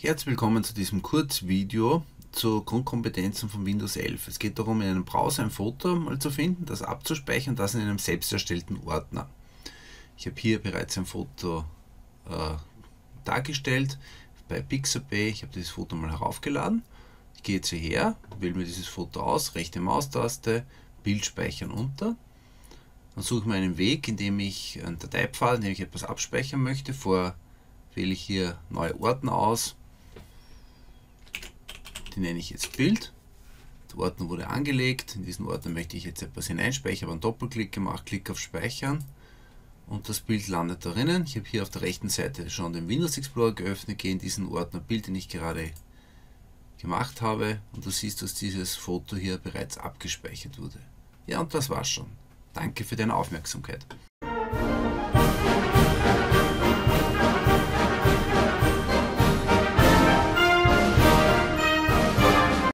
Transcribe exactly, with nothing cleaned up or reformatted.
Herzlich willkommen zu diesem Kurzvideo zu Grundkompetenzen von Windows elf. Es geht darum, in einem Browser ein Foto mal zu finden, das abzuspeichern und das in einem selbst erstellten Ordner. Ich habe hier bereits ein Foto äh, dargestellt bei Pixabay. Ich habe dieses Foto mal heraufgeladen. Ich gehe jetzt hierher, wähle mir dieses Foto aus, rechte Maustaste, Bild speichern unter. Dann suche ich mir einen Weg, indem ich einen Dateipfad, in dem ich etwas abspeichern möchte. Vor wähle ich hier neue Ordner aus. Die nenne ich jetzt Bild. Der Ordner wurde angelegt. In diesen Ordner möchte ich jetzt etwas hineinspeichern. Ich habe einen Doppelklick gemacht, Klick auf Speichern und das Bild landet darin. Ich habe hier auf der rechten Seite schon den Windows Explorer geöffnet, gehe in diesen Ordner Bild, den ich gerade gemacht habe, und du siehst, dass dieses Foto hier bereits abgespeichert wurde. Ja, und das war's schon. Danke für deine Aufmerksamkeit.